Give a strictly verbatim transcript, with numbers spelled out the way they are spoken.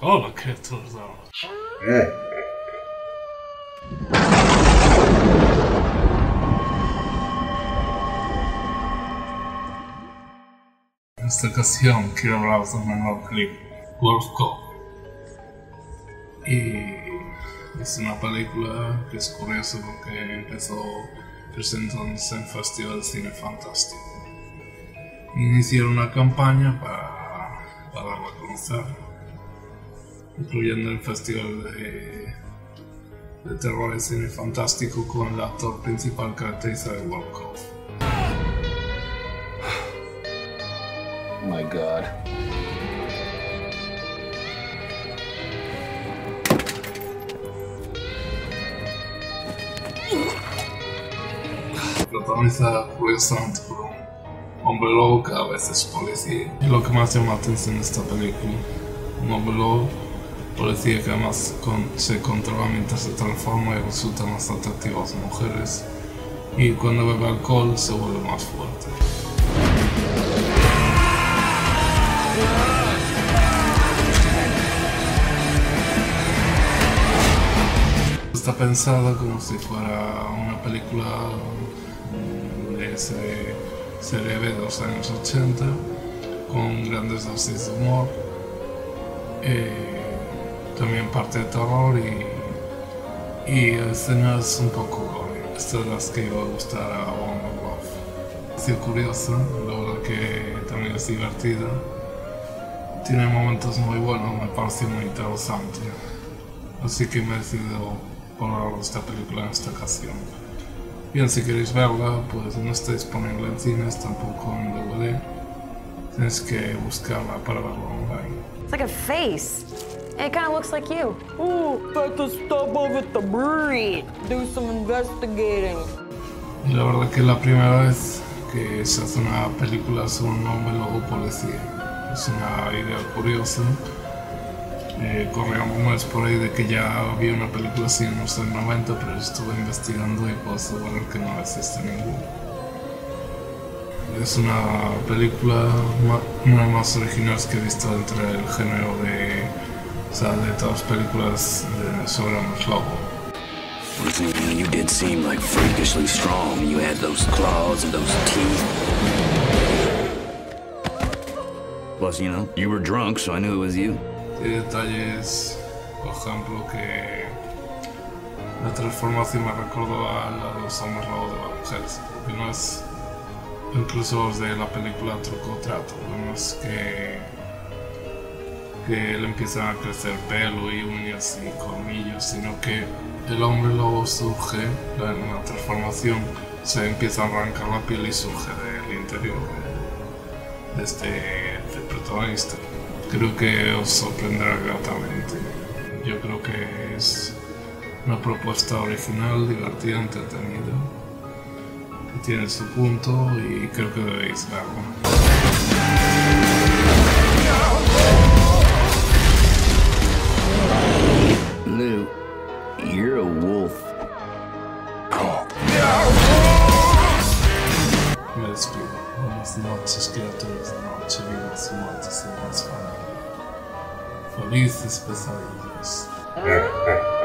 Hola criaturas. En esta ocasión quiero hablar de una nueva película, Wolf Cop. Y es una película que es curiosa porque empezó presentándose en Festival de Cine Fantástico. Iniciaron una campaña para, para darla a conocer, incluyendo el Festival de, de Terror de Cine Fantástico con el actor principal caracterizado de Wolf Cop. Oh my God. Protagonizada curiosamente por un hombre lobo que a veces es policía. Y lo que más llama la atención de esta película, un hombre lobo, policía que además con, se controla mientras se transforma y resulta más atractivo a las mujeres. Y cuando bebe alcohol se vuelve más fuerte. Está pensada como si fuera una película de ese serie B de los años ochenta, con grandes dosis de humor, eh, también parte de terror y, y escenas un poco gore. Estas de las que iba a gustar a Warner Bros. Es curiosa, la verdad que también es divertida, tiene momentos muy buenos, me pareció muy interesante, así que me he decidido por hablar de esta película en esta ocasión. Bien, si queréis verla, pues no está disponible en cines, tampoco en D V D. Tienes que buscarla para verla online. It's like a face. It kind of looks like you. Ooh, got to stop over at the brewery. Do some investigating. Y la verdad que es la primera vez que se hace una película sobre un hombre lobo policía. Es una idea curiosa. Eh, corrieron rumores por ahí de que ya había una película así en los años noventa, pero estuve investigando y puedo asegurar que no existe ninguna. Es una película una de las más originales que he visto dentro del género de, o sea, de todas las películas de, sobre hombres lobo. You did seem like freakishly strong. You had those claws and those teeth. Plus, you know, you were drunk, so I knew it was you. Hay detalles, por ejemplo, que la transformación me recordó a la de los hombres lobos de las mujeres, porque no es incluso los de la película Truco o Trato, no es que, que le empiezan a crecer pelo y uñas y colmillos, sino que el hombre lobo surge, en la transformación se empieza a arrancar la piel y surge del interior de, de este del protagonista. Creo que os sorprenderá gratamente. Yo creo que es una propuesta original, divertida, entretenida, que tiene su punto y creo que debéis verlo. Lou, you're a wolf. Me despido. Buenas noches, criaturas de noche, vivas y muertas en las familias. Felices pesadillas.